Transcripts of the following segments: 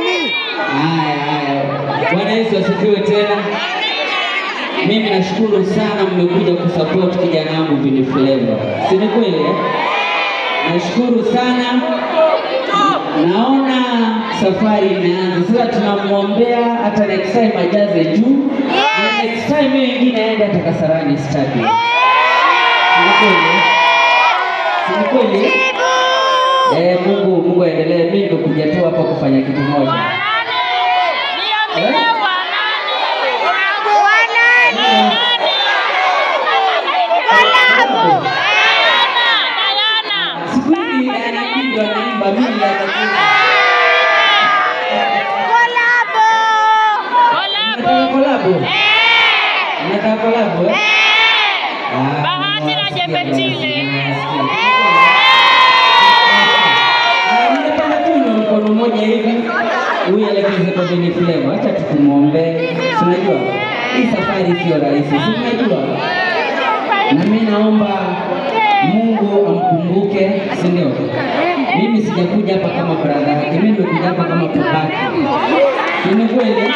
Haya. Bwana Yesu asifiwe tena. Mimi nashukuru sana mmekuja kusupport kijana wangu Vini Flavor. Si ni kweli? Nashukuru sana. Naona safari inaanza. Sasa tunamuombea hata next time ajaze juu. Na next time wengine aende hata Kasarani Stadium. Si kweli? Mungu aendelee. Mimi nimekuja tu hapa kufanya kitu moja. Kolabo. Bahati na Jebetile. Ningependa tu mkono mmoja hivi. Huyu alekeze kwa Vini Flavor. Acha tukumuombe. Unajua hii safari sio rahisi. Unajua. Na mimi naomba Mungu amkumbuke, si ndio? Mimi sijakuja hapa kama brother yake. Mimi nimekuja hapa kama babake. Ni kweli?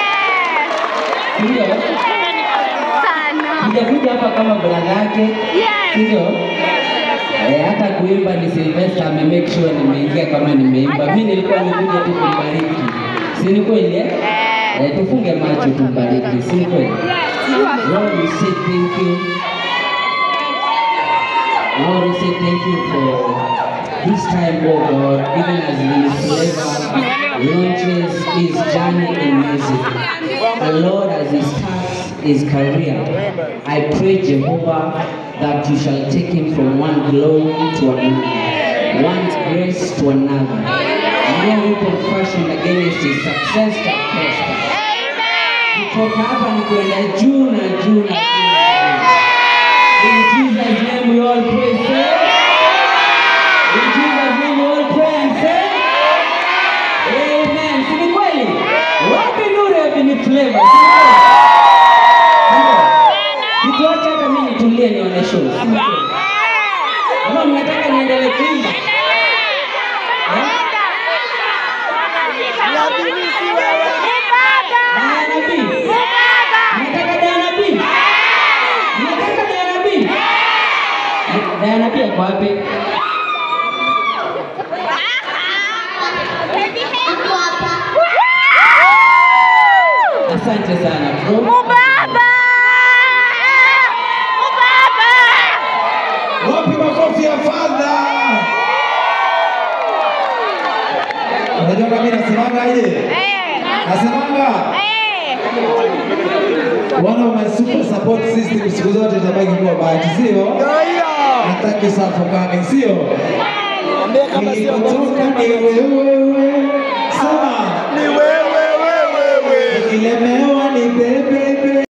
Ndio. Sijakuja hapa kama brother yake. Ndio. Hata kuimba ni Sylvester make sure nimeingia kama nimeimba. Mimi nilikuwa nimekuja tu kumbariki. Si ni kweli? Tufunge macho tumbariki. Si ni kweli? Lord, we say thank you. Lord, we say thank you for this time, oh God, even as Vini Flavor launches his journey in music. The Lord, as he starts his career, I pray, Jehovah, that you shall take him from one glory to another, one grace to another. No weapon fashioned against his success shall prosper. Kutoka hapa ni kwenda juu na juu na juu. In Jesus' name we all pray, say. In Jesus' name we all pray and say. Amen. Si ni kweli? Wapi nuru ya Vini Flavor? Situacha hata mimi nitulie nione show. Kama mnataka niendelee kuimba. Diana pia kwa wapi? Asante sana bro. Mubaba! Wapi makofi ya Father? Unajua mimi nasemanga aje? Nasemanga one of my super support system siku zote itabaki kuwa Bahati, sio? Thank you so for coming, sio? Ambia kama sio kutoka ni wewe.